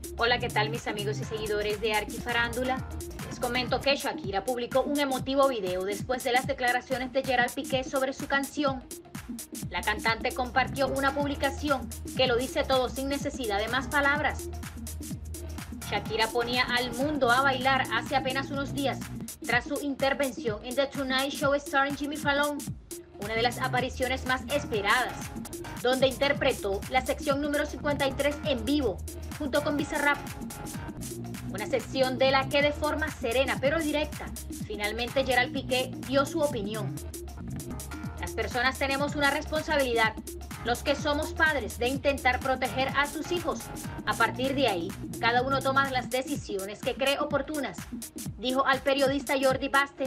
Hola, ¿qué tal mis amigos y seguidores de Archifarándula? Les comento que Shakira publicó un emotivo video después de las declaraciones de Gerald Piqué sobre su canción. La cantante compartió una publicación que lo dice todo sin necesidad de más palabras. Shakira ponía al mundo a bailar hace apenas unos días tras su intervención en The Tonight Show starring Jimmy Fallon, una de las apariciones más esperadas, donde interpretó la sección número 53 en vivo junto con Bizarrap. Una sección de la que de forma serena pero directa, finalmente Gerald Piqué dio su opinión. Las personas tenemos una responsabilidad, los que somos padres, de intentar proteger a sus hijos. A partir de ahí, cada uno toma las decisiones que cree oportunas, dijo al periodista Jordi Basté.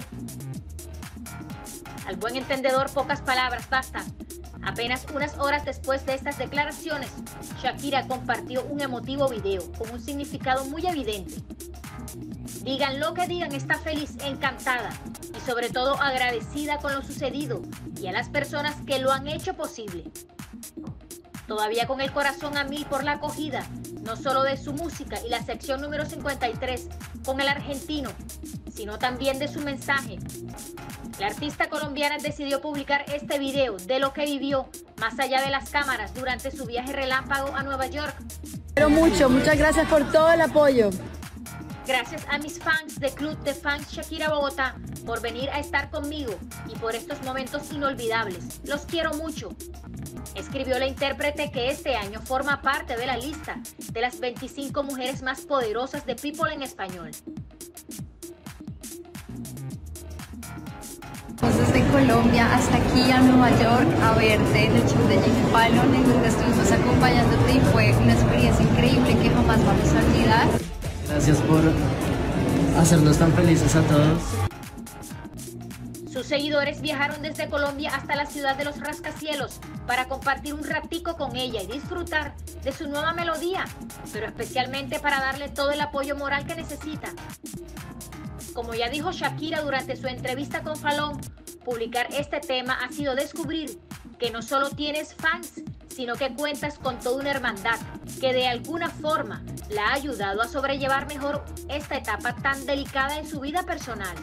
Al buen entendedor, pocas palabras bastan. Apenas unas horas después de estas declaraciones, Shakira compartió un emotivo video con un significado muy evidente. Digan lo que digan, está feliz, encantada y sobre todo agradecida con lo sucedido y a las personas que lo han hecho posible. Todavía con el corazón a mil por la acogida, no solo de su música y la sección número 53 con el argentino, sino también de su mensaje. La artista colombiana decidió publicar este video de lo que vivió más allá de las cámaras durante su viaje relámpago a Nueva York. Pero muchas gracias por todo el apoyo. Gracias a mis fans de Club de Fans Shakira Bogotá por venir a estar conmigo y por estos momentos inolvidables. Los quiero mucho. Escribió la intérprete, que este año forma parte de la lista de las 25 mujeres más poderosas de People en español. Desde Colombia hasta aquí a Nueva York a verte en el show de Jimmy Fallon, en donde estuvimos acompañándote y fue una experiencia increíble que jamás vamos a olvidar. Gracias por hacernos tan felices a todos. Sus seguidores viajaron desde Colombia hasta la ciudad de los rascacielos para compartir un ratico con ella y disfrutar de su nueva melodía, pero especialmente para darle todo el apoyo moral que necesita. Como ya dijo Shakira durante su entrevista con Fallon, publicar este tema ha sido descubrir que no solo tienes fans, sino que cuentas con toda una hermandad que de alguna forma la ha ayudado a sobrellevar mejor esta etapa tan delicada en su vida personal.